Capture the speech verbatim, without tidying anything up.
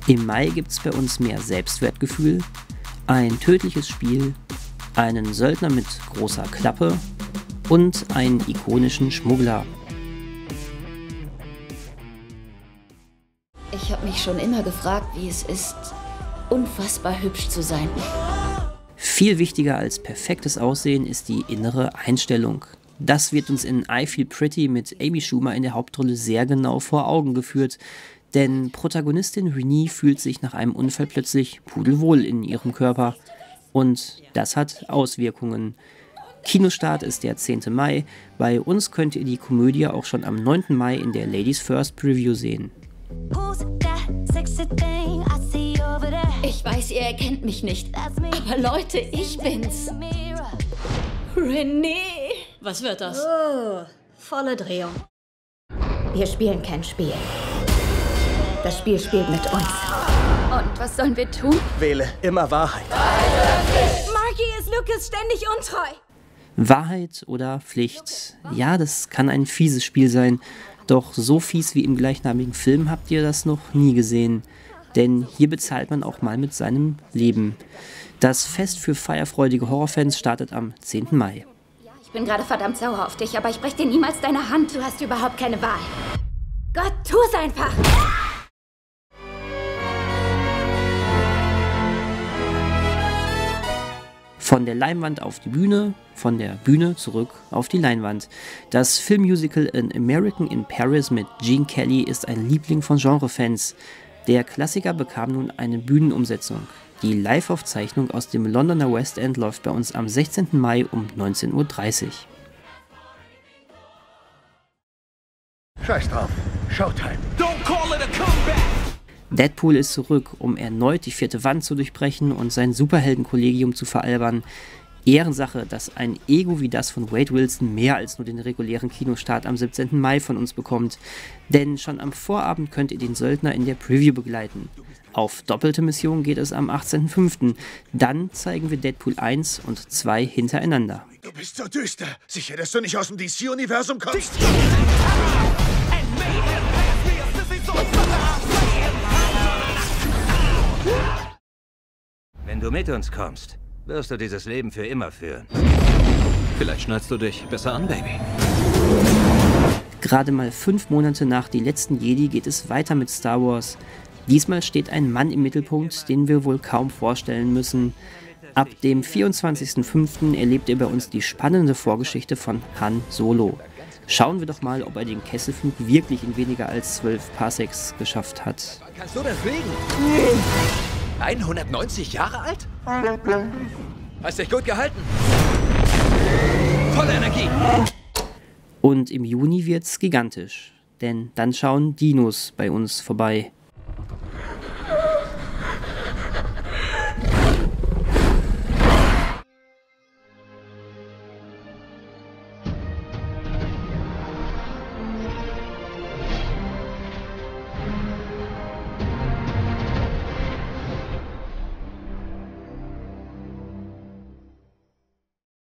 Im Mai gibt es bei uns mehr Selbstwertgefühl, ein tödliches Spiel, einen Söldner mit großer Klappe und einen ikonischen Schmuggler. Ich habe mich schon immer gefragt, wie es ist, unfassbar hübsch zu sein. Viel wichtiger als perfektes Aussehen ist die innere Einstellung. Das wird uns in I Feel Pretty mit Amy Schumer in der Hauptrolle sehr genau vor Augen geführt. Denn Protagonistin Renee fühlt sich nach einem Unfall plötzlich pudelwohl in ihrem Körper. Und das hat Auswirkungen. Kinostart ist der zehnte Mai. Bei uns könnt ihr die Komödie auch schon am neunten Mai in der Ladies First Preview sehen. Ich weiß, ihr erkennt mich nicht, aber Leute, ich bin's. Renee! Was wird das? Oh, volle Drehung. Wir spielen kein Spiel. Das Spiel spielt mit uns. Und was sollen wir tun? Wähle immer Wahrheit. Marky ist Lucas ständig untreu. Wahrheit oder Pflicht? Ja, das kann ein fieses Spiel sein. Doch so fies wie im gleichnamigen Film habt ihr das noch nie gesehen. Denn hier bezahlt man auch mal mit seinem Leben. Das Fest für feierfreudige Horrorfans startet am zehnten Mai. Ich bin gerade verdammt sauer auf dich, aber ich brech dir niemals deine Hand. Du hast überhaupt keine Wahl. Gott, tu es einfach! Von der Leinwand auf die Bühne, von der Bühne zurück auf die Leinwand. Das Filmmusical An American in Paris mit Gene Kelly ist ein Liebling von Genrefans. Der Klassiker bekam nun eine Bühnenumsetzung. Die Live-Aufzeichnung aus dem Londoner West End läuft bei uns am sechzehnten Mai um neunzehn Uhr dreißig. Scheiß drauf. Showtime. Don't call it a comeback. Deadpool ist zurück, um erneut die vierte Wand zu durchbrechen und sein Superheldenkollegium zu veralbern. Ehrensache, dass ein Ego wie das von Wade Wilson mehr als nur den regulären Kinostart am siebzehnten Mai von uns bekommt. Denn schon am Vorabend könnt ihr den Söldner in der Preview begleiten. Auf doppelte Mission geht es am achtzehnten fünften Dann zeigen wir Deadpool eins und zwei hintereinander. Du bist so düster. Sicher, dass du nicht aus dem D C-Universum kommst? Wenn du mit uns kommst, wirst du dieses Leben für immer führen. Vielleicht schnallst du dich besser an, Baby. Gerade mal fünf Monate nach Die letzten Jedi geht es weiter mit Star Wars. Diesmal steht ein Mann im Mittelpunkt, den wir wohl kaum vorstellen müssen. Ab dem vierundzwanzigsten fünften erlebt ihr bei uns die spannende Vorgeschichte von Han Solo. Schauen wir doch mal, ob er den Kesselflug wirklich in weniger als zwölf Parsecs geschafft hat. Kannst du das fliegen? hundertneunzig Jahre alt? Hast dich gut gehalten. Volle Energie. Und im Juni wird's gigantisch, denn dann schauen Dinos bei uns vorbei.